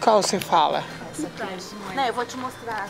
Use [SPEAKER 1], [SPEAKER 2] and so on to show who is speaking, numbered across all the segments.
[SPEAKER 1] Qual você fala?
[SPEAKER 2] Essa aqui. Não, eu vou te mostrar.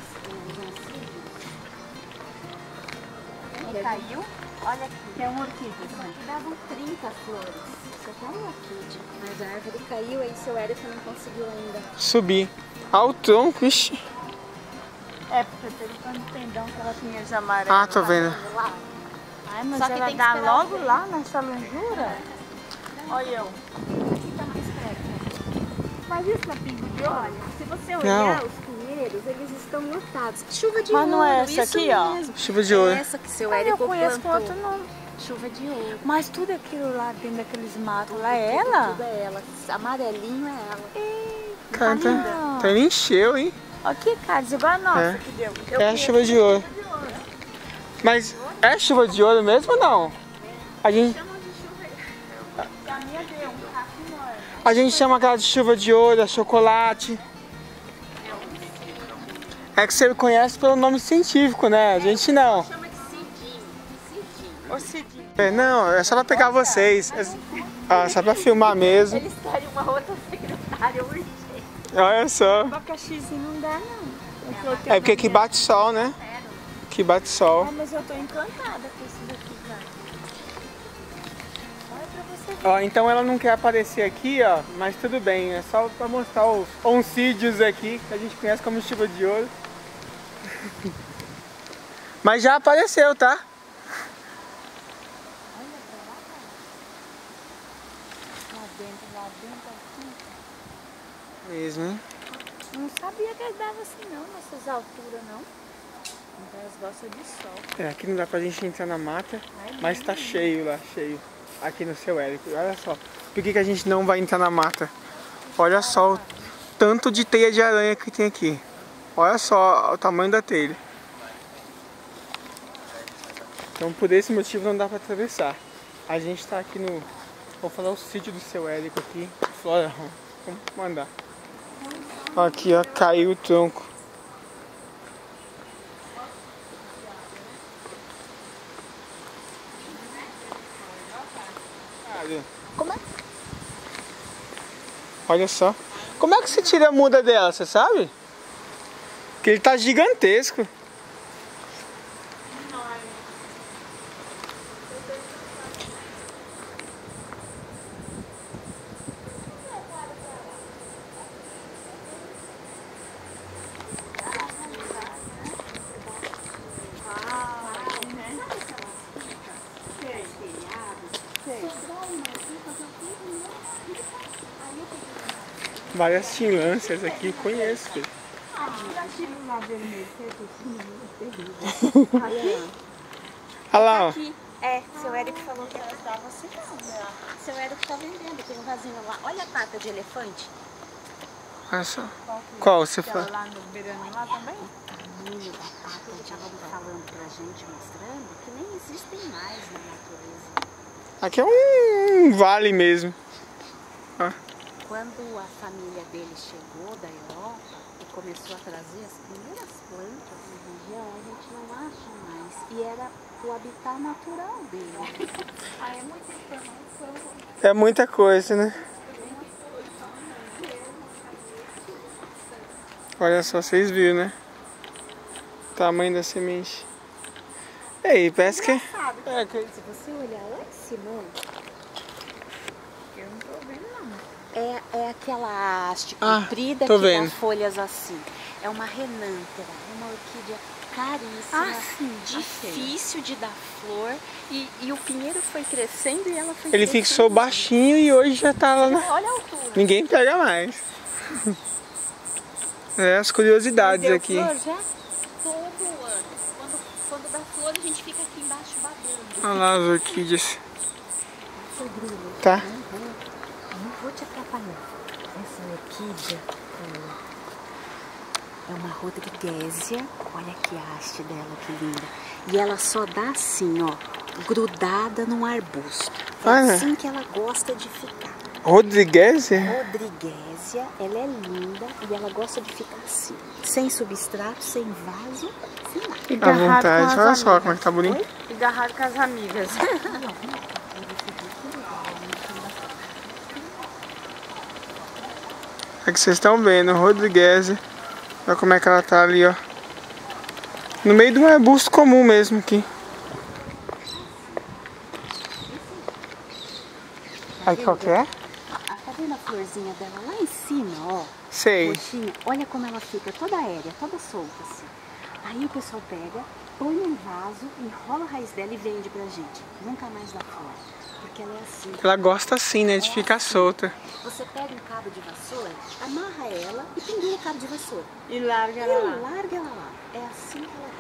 [SPEAKER 2] Caiu? Olha aqui. É uma orquídea. Davam 30 flores. Isso aqui é uma orquídea. Mas a árvore caiu, aí seu Érico não conseguiu ainda.
[SPEAKER 1] Subir. Ao tronco, ixi.
[SPEAKER 3] É, porque teve tanto tendão que ela tinha de amarelo.
[SPEAKER 1] Ah, tô vendo.
[SPEAKER 3] Ai, mas
[SPEAKER 2] Só que
[SPEAKER 3] ela
[SPEAKER 2] tem que
[SPEAKER 3] dá
[SPEAKER 2] esperar
[SPEAKER 3] logo lá nessa lonjura. Olha eu.
[SPEAKER 2] Fica mais perto.
[SPEAKER 3] Mas isso é pingo de olho?
[SPEAKER 2] Olha, se você olhar os pinheiros, eles estão lotados. Chuva de
[SPEAKER 3] Mas
[SPEAKER 2] ouro,
[SPEAKER 3] não é essa
[SPEAKER 2] isso
[SPEAKER 3] aqui, ó?
[SPEAKER 2] mesmo.
[SPEAKER 1] Chuva de ouro.
[SPEAKER 2] É essa que seu
[SPEAKER 3] Eu
[SPEAKER 2] Érico
[SPEAKER 3] conheço com
[SPEAKER 2] plantou.
[SPEAKER 3] outro nome.
[SPEAKER 2] Chuva de ouro.
[SPEAKER 3] Mas tudo aquilo lá dentro daqueles matos lá é ela?
[SPEAKER 2] Tudo é ela. Amarelinho é ela.
[SPEAKER 1] Cara,
[SPEAKER 3] linda.
[SPEAKER 1] tá encheu, hein?
[SPEAKER 3] Aqui, Carlos, igual a nossa
[SPEAKER 1] É.
[SPEAKER 3] que deu.
[SPEAKER 1] É a chuva de ouro. Mas é chuva de ouro mesmo ou não? A gente chama aquela de chuva de ouro, a chocolate. É que você conhece pelo nome científico, né? A gente não.
[SPEAKER 2] Chama de cidinho.
[SPEAKER 3] Ô, Cidinho.
[SPEAKER 1] É, não, é só pra pegar vocês. É só pra filmar mesmo.
[SPEAKER 2] Eles querem uma outra secretária urgente.
[SPEAKER 1] Olha só.
[SPEAKER 3] Abacaxizinho não dá, não.
[SPEAKER 1] É porque aqui bate sol, né? Aqui bate sol.
[SPEAKER 3] Ah, mas eu tô encantada com isso daqui, cara. Olha pra você ver.
[SPEAKER 1] Ó, então ela não quer aparecer aqui, ó, mas tudo bem, é só pra mostrar os oncídeos aqui, que a gente conhece como chuva de ouro. Mas já apareceu, tá?
[SPEAKER 3] Lá dentro, assim.
[SPEAKER 1] Mesmo, hein?
[SPEAKER 3] Não sabia que eles davam assim, não, nessas alturas, não. Então eles gostam de sol.
[SPEAKER 1] É, aqui não dá pra gente entrar na mata, mas tá cheio lá, cheio. Aqui no seu Érico, olha só. Por que a gente não vai entrar na mata? Olha só o tanto de teia de aranha que tem aqui. Olha só o tamanho da telha. Então por esse motivo não dá pra atravessar. A gente tá aqui no... Vou falar o sítio do seu Érico aqui. Flora, vamos mandar. Aqui, ó, caiu o tronco.
[SPEAKER 2] Como é?
[SPEAKER 1] Olha só. Como é que se tira a muda dela, você sabe? Porque ele tá gigantesco. Várias tilâncias aqui, conheço, filho. Olha lá, ó.
[SPEAKER 2] Aqui. É, seu Érico falou que estava assim, não. Seu Érico tá vendendo, tem um vasinho lá. Olha a pata de elefante.
[SPEAKER 1] Olha só. Qual você
[SPEAKER 3] Aquela
[SPEAKER 1] fala?
[SPEAKER 3] lá no beirando lá também?
[SPEAKER 2] Tamanho da pata, já estava falando pra gente, mostrando que nem existem mais na natureza.
[SPEAKER 1] Aqui é um vale mesmo. Ó.
[SPEAKER 2] Quando a família dele chegou da Europa e começou a trazer as primeiras plantas na região, a gente não acha mais. E era o habitat natural dele.
[SPEAKER 3] Ah, é muita informação.
[SPEAKER 1] É muita coisa, né? Olha só, vocês viram, né? O tamanho da semente. E aí, parece que... É, que...
[SPEAKER 2] Se você olhar lá em cima,
[SPEAKER 3] Eu não tô vendo, não.
[SPEAKER 2] é aquela haste
[SPEAKER 1] Ah,
[SPEAKER 2] comprida
[SPEAKER 1] tô
[SPEAKER 2] que
[SPEAKER 1] vendo.
[SPEAKER 2] dá folhas assim. É uma renântera, é uma orquídea caríssima,
[SPEAKER 3] sim,
[SPEAKER 2] difícil de dar flor. E o pinheiro foi crescendo e ela foi
[SPEAKER 1] Ele
[SPEAKER 2] crescendo.
[SPEAKER 1] fixou baixinho e hoje já tá lá na...
[SPEAKER 2] Olha a altura.
[SPEAKER 1] Ninguém pega mais. É, as curiosidades
[SPEAKER 3] Deu
[SPEAKER 1] aqui.
[SPEAKER 3] flor já?
[SPEAKER 2] Todo ano. Quando dá flor, a gente fica aqui embaixo babando.
[SPEAKER 1] Olha lá as orquídeas. Tá?
[SPEAKER 2] Não vou te atrapalhar. Essa orquídea é uma rodriguésia. Olha que haste dela, que linda. E ela só dá assim, ó, grudada num arbusto. É
[SPEAKER 1] Ah,
[SPEAKER 2] assim que ela gosta de ficar.
[SPEAKER 1] Rodrigues?
[SPEAKER 2] Rodriguésia, ela é linda e ela gosta de ficar assim. Sem substrato, sem vaso, sem nada.
[SPEAKER 3] E
[SPEAKER 1] À
[SPEAKER 3] garrado com
[SPEAKER 1] vontade.
[SPEAKER 3] as
[SPEAKER 1] Olha só
[SPEAKER 3] amigas.
[SPEAKER 1] como é que tá bonito.
[SPEAKER 3] E garrado com as amigas.
[SPEAKER 1] Aqui vocês estão vendo, Rodriguese. Olha como é que ela tá ali, ó. No meio de um arbusto comum mesmo aqui. Aí qual que é?
[SPEAKER 2] Tá vendo a florzinha dela lá em cima, ó?
[SPEAKER 1] Sei.
[SPEAKER 2] Roxinha, olha como ela fica toda aérea, toda solta assim. Aí o pessoal pega, põe num vaso, enrola a raiz dela e vende pra gente. Nunca mais dá flor. Porque ela é assim.
[SPEAKER 1] Ela gosta assim, né? De ficar solta.
[SPEAKER 2] Você pega um cabo de vassoura, amarra ela e pendura o cabo de vassoura.
[SPEAKER 3] E larga ela lá.
[SPEAKER 2] Larga ela lá. É assim que ela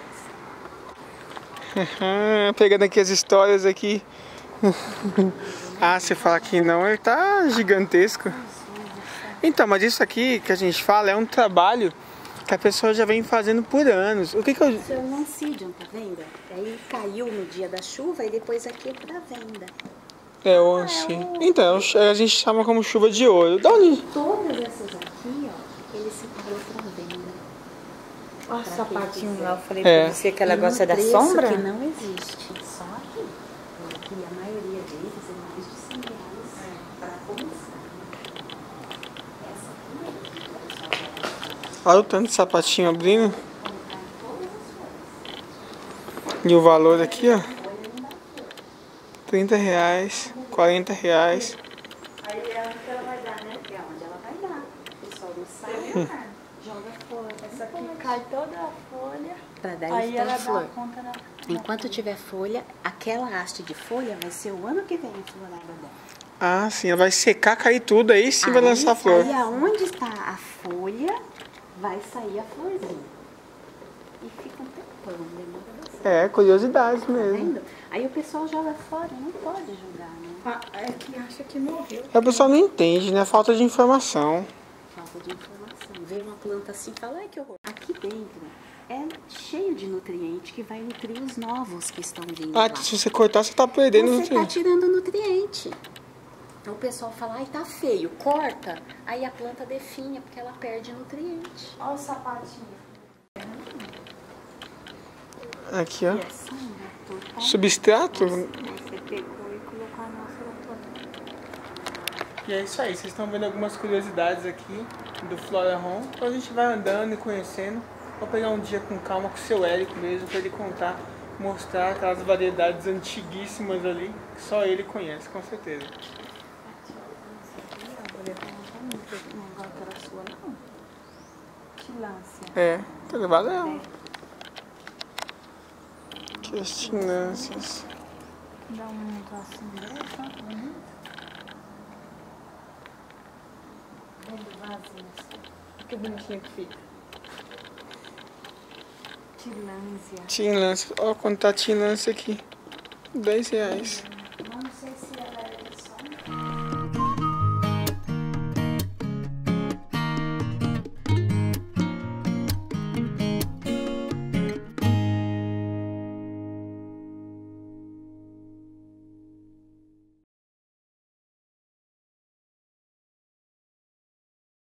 [SPEAKER 2] cresce.
[SPEAKER 1] Pegando aqui as histórias aqui. Ah, você fala que não, ele tá gigantesco. Então, mas isso aqui que a gente fala é um trabalho que a pessoa já vem fazendo por anos. O que que eu...
[SPEAKER 2] Isso é um Oncidium, tá vendo? Aí caiu no dia da chuva e depois aqui é pra venda.
[SPEAKER 1] É o Anci. Então, a gente chama como chuva de ouro. Da onde?
[SPEAKER 2] Todas essas aqui, ó, ele separou pra venda.
[SPEAKER 3] Olha o sapatinho lá, eu falei
[SPEAKER 1] É.
[SPEAKER 3] pra você que ela
[SPEAKER 2] E
[SPEAKER 3] gosta
[SPEAKER 2] num
[SPEAKER 3] da
[SPEAKER 2] preço
[SPEAKER 3] sombra.
[SPEAKER 2] que não existe, só aqui. Porque a maioria deles é mais de 100 reais pra começar. Essa aqui
[SPEAKER 1] Olha o tanto de sapatinho abrindo. E o valor aqui, ó. 30 reais, 40 reais.
[SPEAKER 2] aí é onde ela vai dar, né? É onde ela vai dar. O pessoal não sabe, joga fora.
[SPEAKER 3] Essa aqui cai toda a folha.
[SPEAKER 2] Pra dar
[SPEAKER 3] Aí ela dá a
[SPEAKER 2] flor.
[SPEAKER 3] ponta na...
[SPEAKER 2] Enquanto tiver folha, aquela haste de folha vai ser o ano que vem a florada dela.
[SPEAKER 1] Ah, sim, ela vai secar, cair tudo, aí sim vai lançar flor.
[SPEAKER 2] Aí aonde está a folha, vai sair a florzinha. E fica um tempão, demora bastante.
[SPEAKER 1] É, curiosidades
[SPEAKER 2] Tá
[SPEAKER 1] mesmo.
[SPEAKER 2] vendo? Aí o pessoal joga fora, não pode jogar, né?
[SPEAKER 3] É que acha que morreu.
[SPEAKER 1] A pessoa não entende, né? Falta de informação.
[SPEAKER 2] Falta de informação. Vê uma planta assim e fala, ai que horror. Aqui dentro é cheio de nutriente que vai nutrir os novos que estão vindo lá.
[SPEAKER 1] Ah, se você cortar, você tá perdendo
[SPEAKER 2] Você
[SPEAKER 1] nutriente.
[SPEAKER 2] tá tirando nutriente. Então o pessoal fala, ai tá feio, corta. Aí a planta definha porque ela perde nutriente.
[SPEAKER 3] Olha o sapatinho.
[SPEAKER 1] Aqui, ó.
[SPEAKER 2] E essa total.
[SPEAKER 1] Substrato.
[SPEAKER 3] Você pegou e colocou a nossa toda.
[SPEAKER 1] E é isso aí, vocês estão vendo algumas curiosidades aqui do Flora Home. Então a gente vai andando e conhecendo. Vou pegar um dia com calma com o seu Érico mesmo, pra ele contar, mostrar aquelas variedades antiguíssimas ali, que só ele conhece, com certeza.
[SPEAKER 3] Não vai para a sua, não. Tilância.
[SPEAKER 1] É, tá levado ela. Aqui as tinâncias.
[SPEAKER 3] Dá um negocinho desse, ó, bonito. Ele vazio.
[SPEAKER 1] Que bonitinho que fica.
[SPEAKER 3] Tilância.
[SPEAKER 1] Tinlância, ó quanto tá tinlância aqui. 10 reais.